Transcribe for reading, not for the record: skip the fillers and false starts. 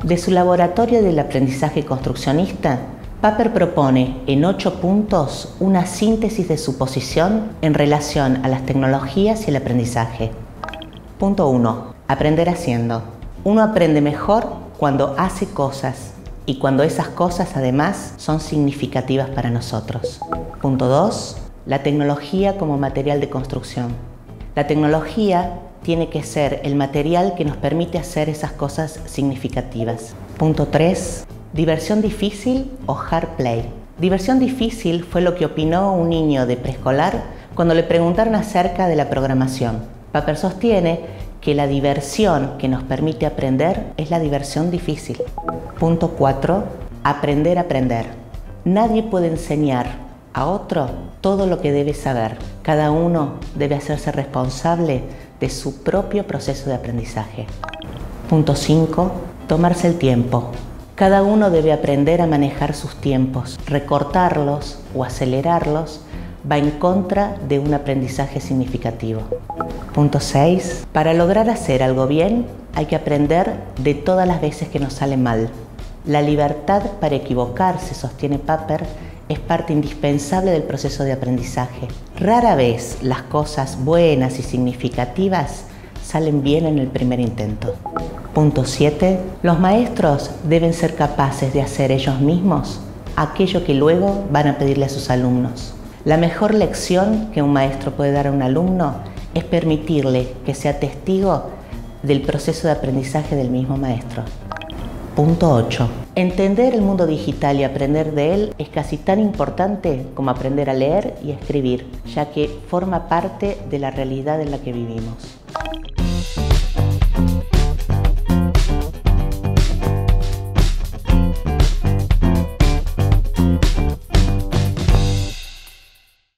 De su laboratorio del aprendizaje construccionista, Papert propone en 8 puntos una síntesis de su posición en relación a las tecnologías y el aprendizaje. Punto 1. Aprender haciendo. Uno aprende mejor cuando hace cosas y cuando esas cosas además son significativas para nosotros. Punto 2. La tecnología como material de construcción. La tecnología tiene que ser el material que nos permite hacer esas cosas significativas. Punto 3. Diversión difícil o hard play. Diversión difícil fue lo que opinó un niño de preescolar cuando le preguntaron acerca de la programación. Papert sostiene que la diversión que nos permite aprender es la diversión difícil. Punto 4. Aprender a aprender. Nadie puede enseñar a otro todo lo que debe saber. Cada uno debe hacerse responsable de su propio proceso de aprendizaje. Punto 5. Tomarse el tiempo. Cada uno debe aprender a manejar sus tiempos. Recortarlos o acelerarlos va en contra de un aprendizaje significativo. Punto 6. Para lograr hacer algo bien, hay que aprender de todas las veces que nos sale mal. La libertad para equivocarse, sostiene Papert, es parte indispensable del proceso de aprendizaje. Rara vez las cosas buenas y significativas salen bien en el primer intento. Punto 7. Los maestros deben ser capaces de hacer ellos mismos aquello que luego van a pedirle a sus alumnos. La mejor lección que un maestro puede dar a un alumno es permitirle que sea testigo del proceso de aprendizaje del mismo maestro. Punto 8. Entender el mundo digital y aprender de él es casi tan importante como aprender a leer y a escribir, ya que forma parte de la realidad en la que vivimos.